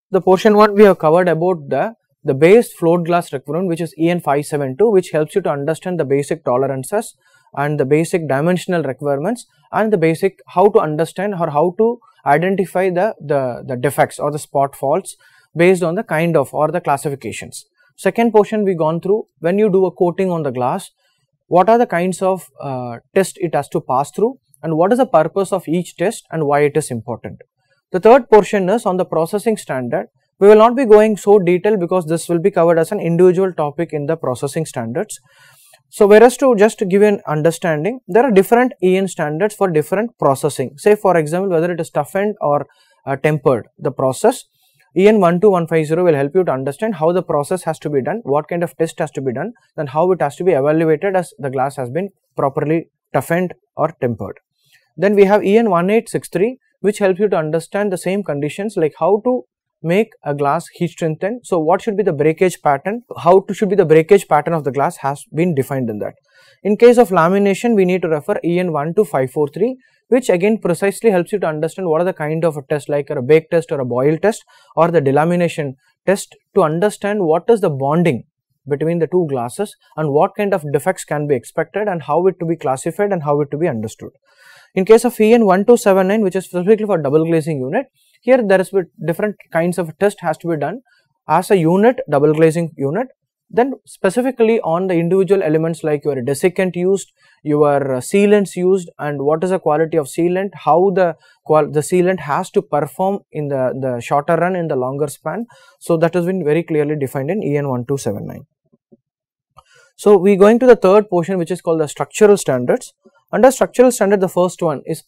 the portion 1 we have covered about the base float glass requirement, which is EN 572, which helps you to understand the basic tolerances and the basic dimensional requirements and the basic how to understand or how to identify the defects or the spot faults based on the kind of or the classifications. Second portion we gone through, when you do a coating on the glass, what are the kinds of test it has to pass through and what is the purpose of each test and why it is important. The third portion is on the processing standard. We will not be going so detailed because this will be covered as an individual topic in the processing standards. So, whereas to just give an understanding, there are different EN standards for different processing. Say for example, whether it is toughened or tempered, the process EN 12150 will help you to understand how the process has to be done, what kind of test has to be done, then how it has to be evaluated as the glass has been properly toughened or tempered. Then we have EN 1863, which helps you to understand the same conditions like how to make a glass heat strengthened. So, what should be the breakage pattern, how should be the breakage pattern of the glass has been defined in that. In case of lamination, we need to refer EN 12543, which again precisely helps you to understand what are the kind of a test like a bake test or a boil test or the delamination test to understand what is the bonding between the two glasses and what kind of defects can be expected and how it to be classified and how it to be understood. In case of EN 1279, which is specifically for double glazing unit, here there is different kinds of test has to be done as a unit, double glazing unit, then specifically on the individual elements like your desiccant used, your sealants used and what is the quality of sealant, how the sealant has to perform in the shorter run, in the longer span. So, that has been very clearly defined in EN 1279. So, we going to the third portion, which is called the structural standards. Under structural standard, the first one is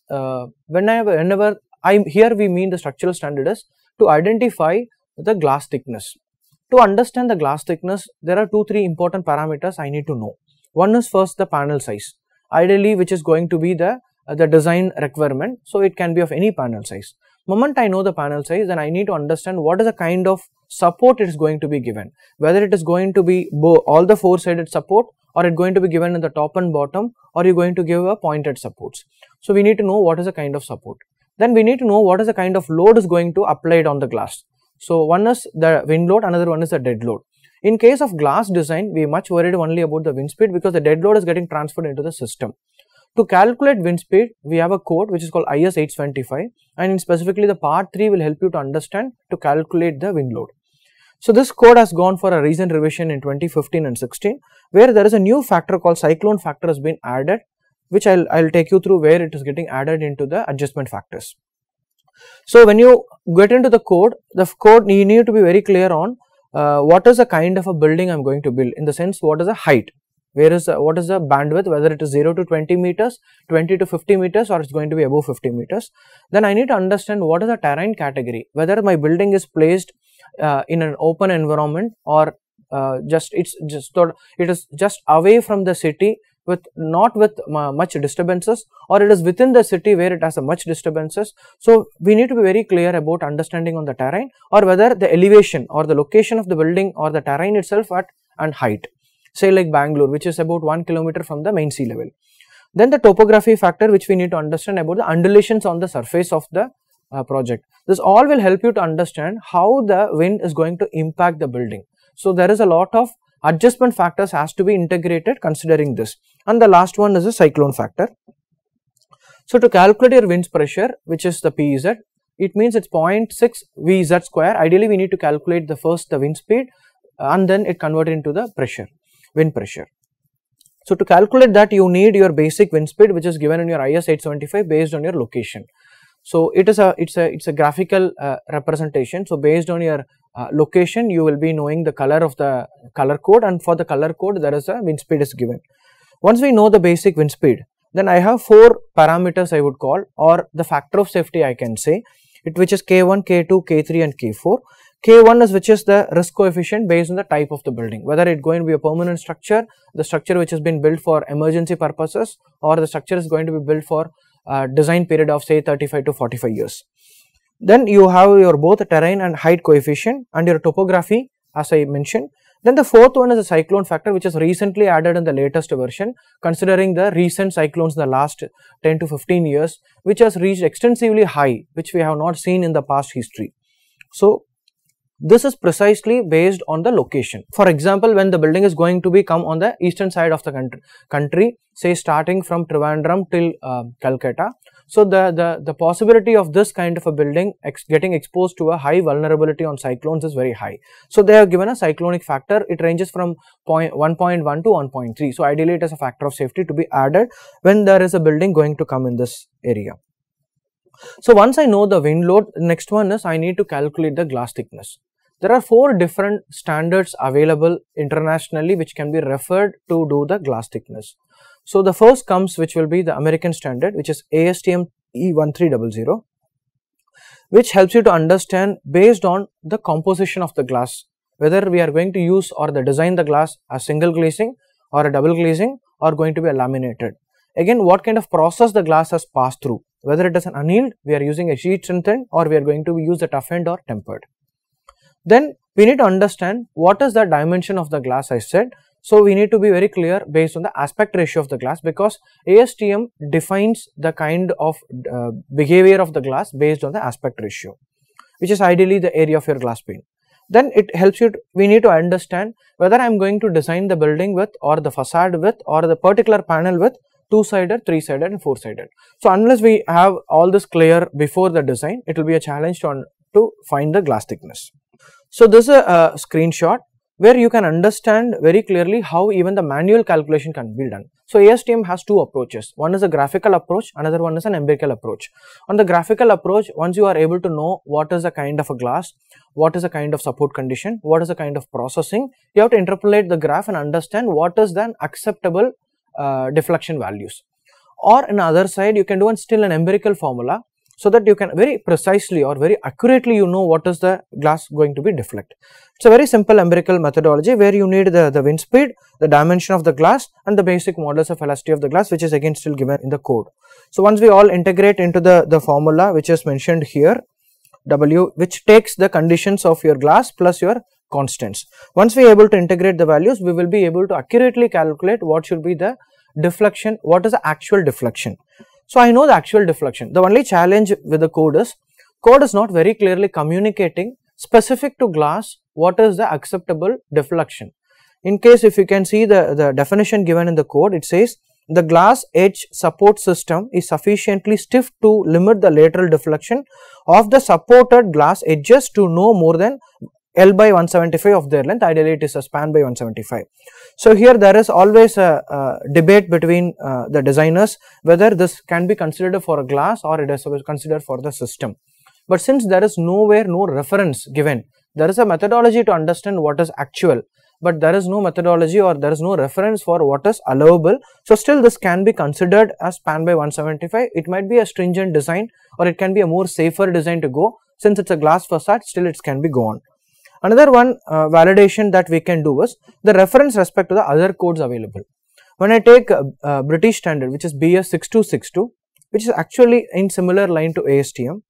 here we mean the structural standard is to identify the glass thickness. To understand the glass thickness, there are 2-3 important parameters I need to know. One is first the panel size, ideally which is going to be the design requirement. So, it can be of any panel size. Moment I know the panel size, then I need to understand what is the kind of support it is going to be given, whether it is going to be all the 4-sided support or it going to be given in the top and bottom or you are going to give a pointed supports. So, we need to know what is the kind of support. Then we need to know what is the kind of load is going to applied on the glass. So, one is the wind load, another one is the dead load. In case of glass design, we are much worried only about the wind speed because the dead load is getting transferred into the system. To calculate wind speed, we have a code which is called IS 825 and in specifically the part 3 will help you to understand to calculate the wind load. So, this code has gone for a recent revision in 2015 and 16 where there is a new factor called cyclone factor has been added, which I'll take you through where it is getting added into the adjustment factors. So, when you get into the code you need to be very clear on what is the kind of a building I am going to build, in the sense what is the height, what is the bandwidth, whether it is 0 to 20 meters, 20 to 50 meters or it is going to be above 50 meters. Then I need to understand what is the terrain category, whether my building is placed in an open environment or it is just away from the city with not with much disturbances, or it is within the city where it has a much disturbances. So, we need to be very clear about understanding on the terrain or whether the elevation or the location of the building or the terrain itself and height, say like Bangalore, which is about 1 kilometer from the main sea level. Then the topography factor, which we need to understand about the undulations on the surface of the project. This all will help you to understand how the wind is going to impact the building. So, there is a lot of adjustment factors has to be integrated considering this, and the last one is a cyclone factor. So, to calculate your wind pressure, which is the PZ, it means it's 0.6 Vz square. Ideally, we need to calculate the wind speed and then it converted into the pressure, wind pressure. So, to calculate that you need your basic wind speed, which is given in your IS 875 based on your location. So, it's a graphical representation. So, based on your location, you will be knowing the color of the color code, and for the color code there is a wind speed is given. Once we know the basic wind speed, then I have 4 parameters I would call, or the factor of safety I can say, which is K1, K2, K3 and K4. K1 is which is the risk coefficient based on the type of the building, whether it going to be a permanent structure, the structure which has been built for emergency purposes, or the structure is going to be built for design period of say 35 to 45 years. Then you have your both terrain and height coefficient and your topography as I mentioned. Then the fourth one is the cyclone factor, which is recently added in the latest version, considering the recent cyclones in the last 10 to 15 years, which has reached extensively high, which we have not seen in the past history. So, This is precisely based on the location. For example, when the building is going to be come on the eastern side of the country, say starting from Trivandrum till Calcutta. So the possibility of this kind of a building getting exposed to a high vulnerability on cyclones is very high. So they have given a cyclonic factor. It ranges from 1.1 to 1.3. So ideally it is a factor of safety to be added when there is a building going to come in this area. So once I know the wind load, next one is I need to calculate the glass thickness. There are 4 different standards available internationally which can be referred to do the glass thickness. So the first comes, which will be the American standard, which is ASTM E1300, which helps you to understand based on the composition of the glass, whether we are going to use or design the glass as single glazing or a double glazing or going to be a laminated. Again, what kind of process the glass has passed through, whether it is an annealed, we are using a sheet strengthened, or we are going to use the toughened or tempered. Then we need to understand what is the dimension of the glass I said. So we need to be very clear based on the aspect ratio of the glass, because ASTM defines the kind of behavior of the glass based on the aspect ratio, which is ideally the area of your glass pane. Then it helps you we need to understand whether I am going to design the building with or the facade with or the particular panel with 2-sided, 3-sided and 4-sided. So unless we have all this clear before the design, it will be a challenge to find the glass thickness. So this is a screenshot where you can understand very clearly how even the manual calculation can be done. So ASTM has 2 approaches. One is a graphical approach, another one is an empirical approach. On the graphical approach, once you are able to know what is the kind of a glass, what is the kind of support condition, what is the kind of processing, you have to interpolate the graph and understand what is then acceptable deflection values. Or on the other side, you can do still an empirical formula, so that you can very precisely or very accurately know what is the glass going to be deflect. It's a very simple empirical methodology where you need the wind speed, the dimension of the glass and the basic modulus of elasticity of the glass, which is again still given in the code. So once we all integrate into the formula which is mentioned here, W, which takes the conditions of your glass plus your constants. Once we are able to integrate the values, we will be able to accurately calculate what should be the deflection, what is the actual deflection. So I know the actual deflection. The only challenge with the code is not very clearly communicating specific to glass what is the acceptable deflection. In case if you can see the definition given in the code, it says the glass edge support system is sufficiently stiff to limit the lateral deflection of the supported glass edges to no more than L by 175 of their length. Ideally it is a span by 175. So here there is always a debate between the designers whether this can be considered for a glass or it is considered for the system. But since there is no reference given, there is a methodology to understand what is actual, but there is no methodology or there is no reference for what is allowable. So still this can be considered as span by 175. It might be a stringent design or it can be a more safer design to go. Since it's a glass facade, still it can be gone. Another one validation that we can do is the reference respect to the other codes available. When I take British standard, which is BS 6262, which is actually in similar line to ASTM,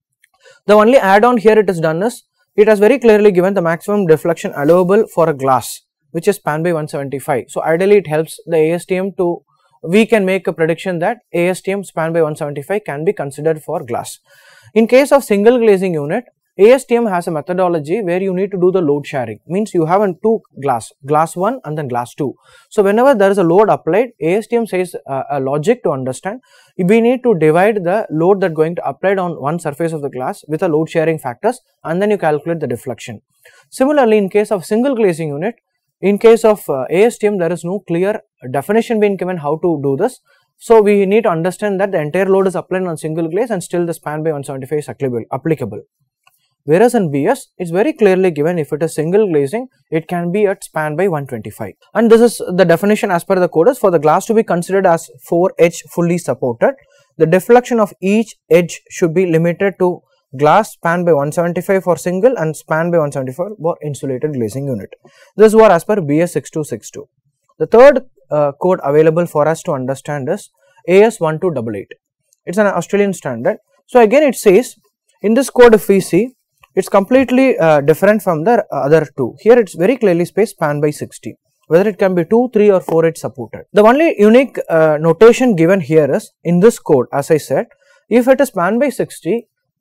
the only add-on here it is done is it has very clearly given the maximum deflection allowable for a glass, which is span by 175. So ideally it helps the ASTM to, we can make a prediction that ASTM span by 175 can be considered for glass. In case of single glazing unit, ASTM has a methodology where you need to do the load sharing, means you have two glass 1 and then glass 2. So whenever there is a load applied, ASTM says a logic to understand, we need to divide the load that going to applied on one surface of the glass with a load sharing factors, and then you calculate the deflection. Similarly, in case of single glazing unit, in case of ASTM, there is no clear definition being given how to do this. So we need to understand that the entire load is applied on single glaze and still the span by 175 is applicable. Whereas in BS, it's very clearly given if it is single glazing, it can be at span by 125. And this is the definition as per the code is for the glass to be considered as 4 edge fully supported. The deflection of each edge should be limited to glass span by 175 for single and span by 175 for insulated glazing unit. This was as per BS 6262. The third code available for us to understand is AS 1288. It's an Australian standard. So again it says, in this code if we see, it's completely different from the other two. Here it's very clearly spaced span by 60, whether it can be 2, 3 or 4 edge supported. The only unique notation given here is in this code, as I said, if it is span by 60,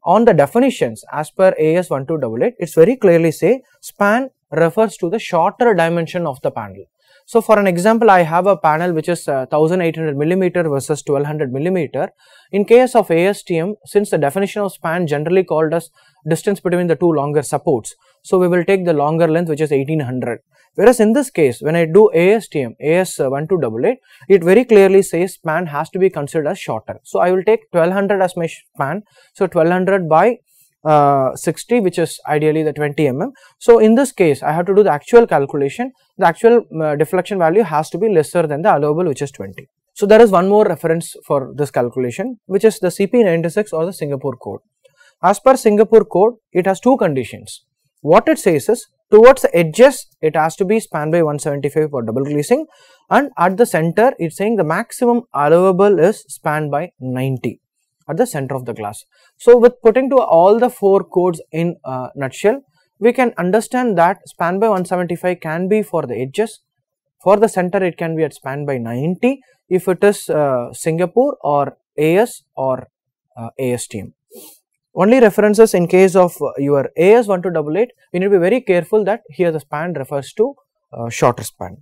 on the definitions as per AS1288, it's very clearly say span refers to the shorter dimension of the panel. So for an example, I have a panel which is 1800 millimeter versus 1200 millimeter. In case of ASTM, since the definition of span generally called as distance between the two longer supports, so we will take the longer length, which is 1800. Whereas in this case, when I do ASTM, AS1288, it very clearly says span has to be considered as shorter. So I will take 1200 as my span. So 1200 by 60, which is ideally the 20 mm. So in this case, I have to do the actual calculation. The actual deflection value has to be lesser than the allowable, which is 20. So there is one more reference for this calculation, which is the CP96 or the Singapore code. As per Singapore code, it has two conditions. What it says is, towards the edges, it has to be span by 175 for double glazing, and at the center, it's saying the maximum allowable is span by 90 at the center of the glass. So with putting to all the four codes in a nutshell, we can understand that span by 175 can be for the edges. For the center, it can be at span by 90 if it is Singapore or AS or ASTM. Only references in case of your AS1288, we need to be very careful that here the span refers to shorter span.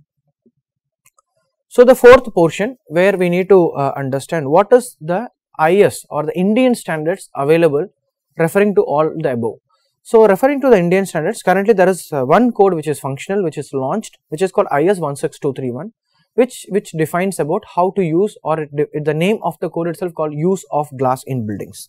So the fourth portion where we need to understand what is the IS or the Indian standards available referring to all the above. So referring to the Indian standards, currently there is one code which is functional, which is launched, which is called IS 16231, which defines about how to use, or the name of the code itself called use of glass in buildings.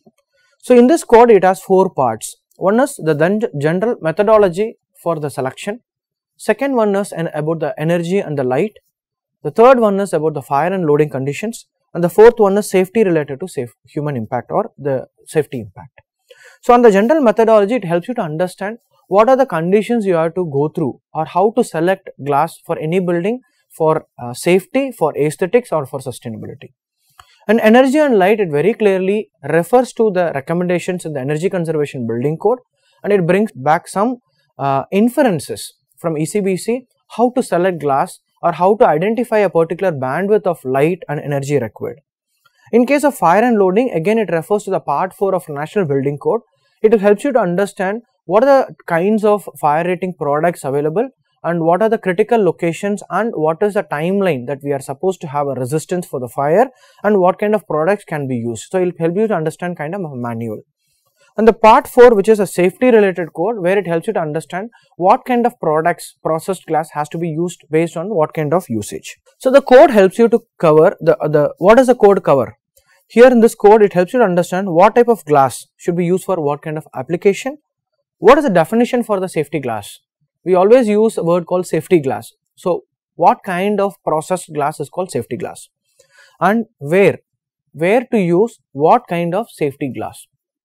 So in this code, it has four parts. One is the general methodology for the selection. Second one is about the energy and the light. The third one is about the fire and loading conditions. And the fourth one is safety related to human impact or the safety impact. So on the general methodology, it helps you to understand what are the conditions you have to go through, or how to select glass for any building for safety, for aesthetics, or for sustainability. And energy and light, it very clearly refers to the recommendations in the Energy Conservation Building Code, and it brings back some inferences from ECBC how to select glass or how to identify a particular bandwidth of light and energy required. In case of fire and loading, again it refers to the part 4 of National Building Code. It will help you to understand what are the kinds of fire rating products available, and what are the critical locations, and what is the timeline that we are supposed to have a resistance for the fire, and what kind of products can be used. So it will help you to understand kind of a manual. And the part 4, which is a safety related code, where it helps you to understand what kind of products, processed glass has to be used based on what kind of usage. So the code helps you to cover what does the code cover? Here in this code, it helps you to understand what type of glass should be used for what kind of application. What is the definition for the safety glass? We always use a word called safety glass. So what kind of processed glass is called safety glass? And where to use what kind of safety glass?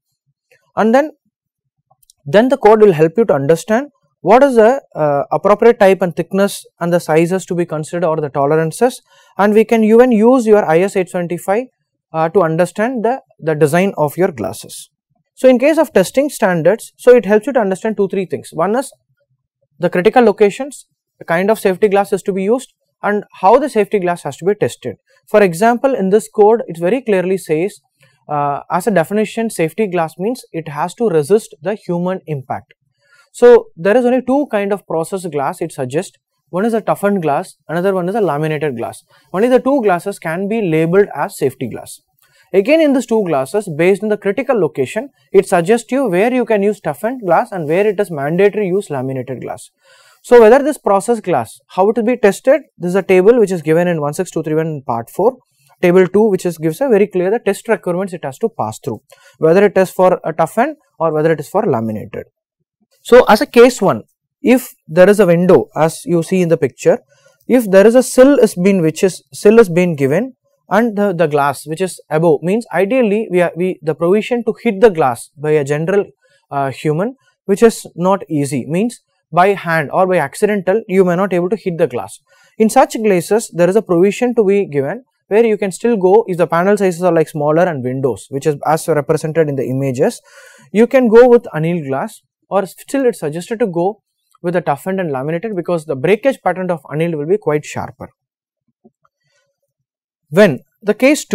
And then the code will help you to understand what is the appropriate type and thickness and the sizes to be considered, or the tolerances, and we can even use your IS 875 to understand the design of your glasses. So in case of testing standards, so it helps you to understand 2-3 things. One is the critical locations, the kind of safety glass is to be used, and how the safety glass has to be tested. For example, in this code, it very clearly says, as a definition, safety glass means it has to resist the human impact. So there is only two kind of processed glass it suggests. One is a toughened glass, another one is a laminated glass. Only the two glasses can be labeled as safety glass. Again, in these two glasses, based on the critical location, it suggests you where you can use toughened glass and where it is mandatory use laminated glass. So whether this processed glass, how it will be tested, this is a table which is given in 16231 part 4. Table 2, which gives a very clear the test requirements it has to pass through, whether it is for a toughened or whether it is for laminated. So as a case 1, if there is a window, as you see in the picture, if there is a sill is being given, and the glass which is above, means ideally the provision to hit the glass by a general human, which is not easy, means by hand or by accidental you may not able to hit the glass. In such cases, there is a provision to be given where you can still go, if the panel sizes are like smaller and windows, which is as represented in the images, you can go with annealed glass, or still it's suggested to go with a toughened and laminated, because the breakage pattern of annealed will be quite sharper. When the case 2,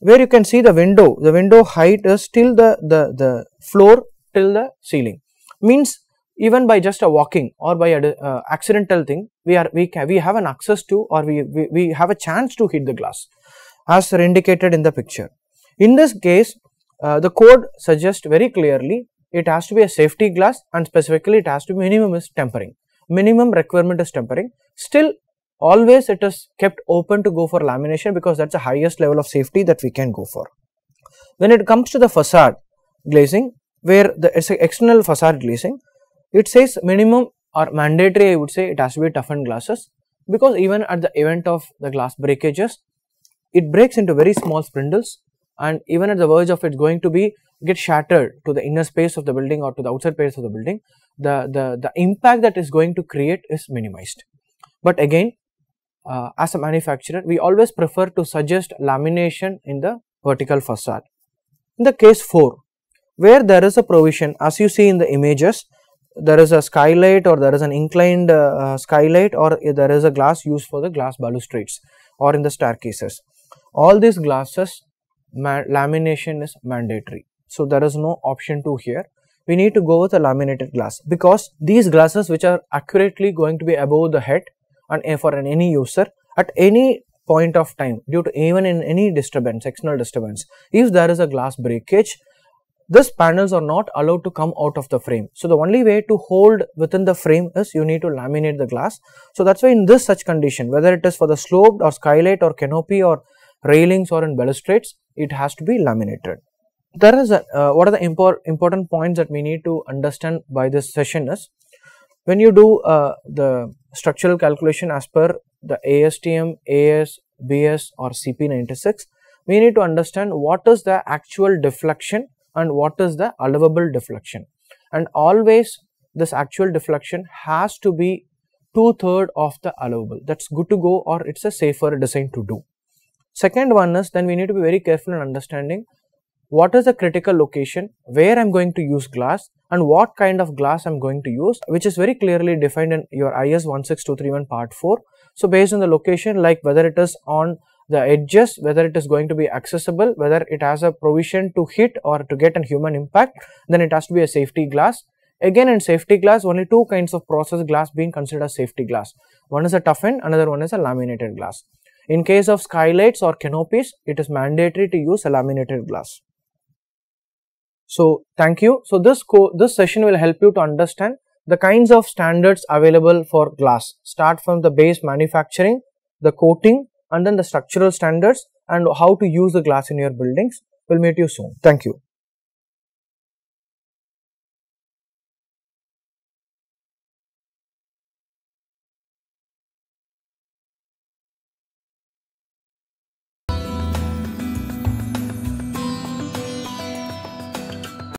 where you can see the window height is till the floor till the ceiling. Means even by just a walking or by a accidental thing, we have an access to, or we have a chance to hit the glass, as indicated in the picture. In this case, the code suggests very clearly it has to be a safety glass, and specifically it has to be minimum is tempering. Minimum requirement is tempering. Still, always it is kept open to go for lamination, because that's the highest level of safety that we can go for. When it comes to the facade glazing, where it's an external facade glazing, it says minimum or mandatory, I would say it has to be toughened glasses, because even at the event of the glass breakages, it breaks into very small spindles, and even at the verge of it going to be get shattered to the inner space of the building or to the outside space of the building, the impact that is going to create is minimized. But again, as a manufacturer, we always prefer to suggest lamination in the vertical facade. In the case 4, where there is a provision, as you see in the images, there is a skylight, or there is an inclined skylight, or there is a glass used for the glass balustrades or in the staircases. All these glasses, lamination is mandatory. So there is no option 2 here. We need to go with a laminated glass, because these glasses which are accurately going to be above the head, and for any user at any point of time, due to even in any disturbance, external disturbance, if there is a glass breakage, these panels are not allowed to come out of the frame. So the only way to hold within the frame is you need to laminate the glass. So that's why in this such condition, whether it is for the sloped or skylight or canopy or railings or in balustrades, it has to be laminated. There is what are the important points that we need to understand by this session is, when you do the structural calculation as per the ASTM, AS, BS or CP96, we need to understand what is the actual deflection and what is the allowable deflection, and always this actual deflection has to be 2/3 of the allowable. That's good to go, or it's a safer design to do. Second one is, then we need to be very careful in understanding what is the critical location, where I'm going to use glass, and what kind of glass I'm going to use, which is very clearly defined in your IS 16231 part 4. So based on the location, like whether it is on the edges, whether it is going to be accessible, whether it has a provision to hit or to get a human impact, then it has to be a safety glass. Again, in safety glass, only 2 kinds of processed glass being considered as safety glass. One is a toughened, another one is a laminated glass. In case of skylights or canopies, it is mandatory to use a laminated glass. So thank you. So this session will help you to understand the kinds of standards available for glass. Start from the base manufacturing, the coating, and then the structural standards, and how to use the glass in your buildings. We'll meet you soon. Thank you.